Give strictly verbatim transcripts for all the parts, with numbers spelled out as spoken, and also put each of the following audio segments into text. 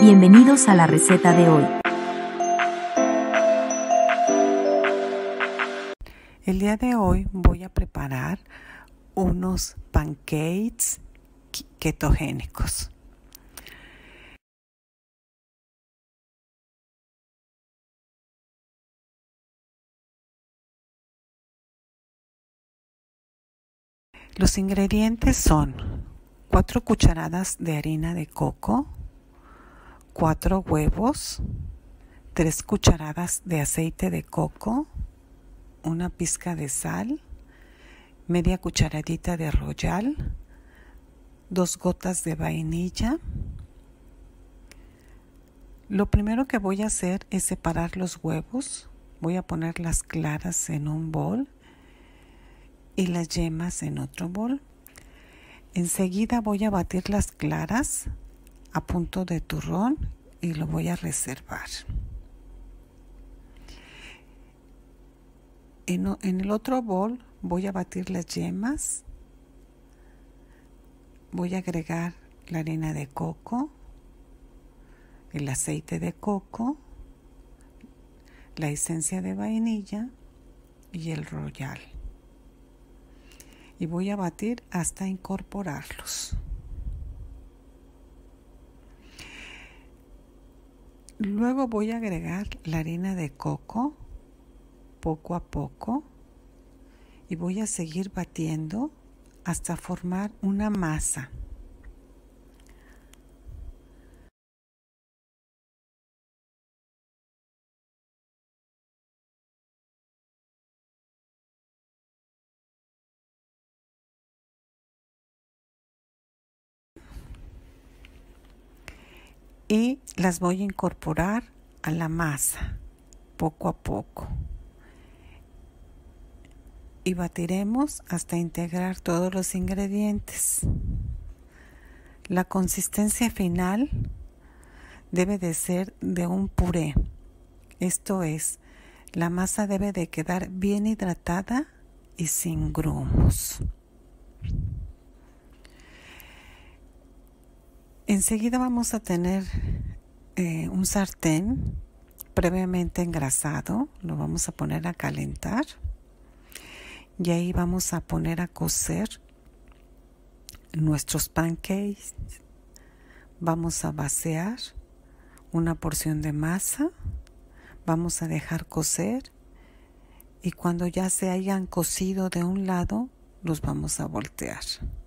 Bienvenidos a la receta de hoy. El día de hoy voy a preparar unos pancakes ketogénicos. Los ingredientes son cuatro cucharadas de harina de coco, cuatro huevos, tres cucharadas de aceite de coco, una pizca de sal, media cucharadita de royal, dos gotas de vainilla. Lo primero que voy a hacer es separar los huevos. Voy a poner las claras en un bol y las yemas en otro bol. Enseguida voy a batir las claras a punto de turrón y lo voy a reservar. En, en el otro bol voy a batir las yemas. Voy a agregar la harina de coco, el aceite de coco, la esencia de vainilla y el royal. Y voy a batir hasta incorporarlos. Luego voy a agregar la harina de coco poco a poco y voy a seguir batiendo hasta formar una masa. Y las voy a incorporar a la masa poco a poco. Y batiremos hasta integrar todos los ingredientes. La consistencia final debe de ser de un puré. Esto es, la masa debe de quedar bien hidratada y sin grumos. Enseguida vamos a tener eh, un sartén previamente engrasado. Lo vamos a poner a calentar. Y ahí vamos a poner a cocer nuestros pancakes. Vamos a vaciar una porción de masa. Vamos a dejar cocer. Y cuando ya se hayan cocido de un lado, los vamos a voltear.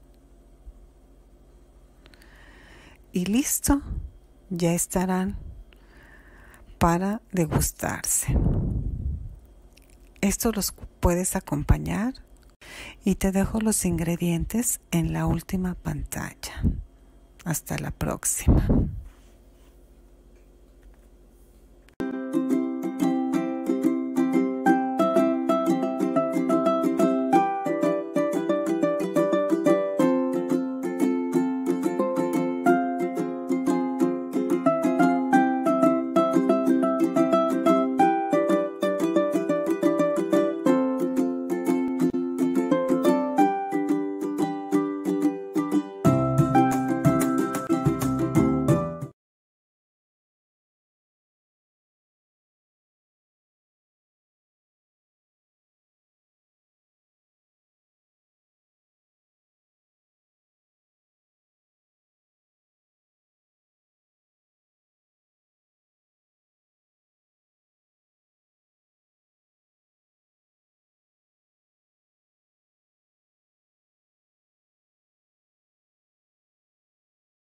Y listo, ya estarán para degustarse. Estos los puedes acompañar y te dejo los ingredientes en la última pantalla. Hasta la próxima.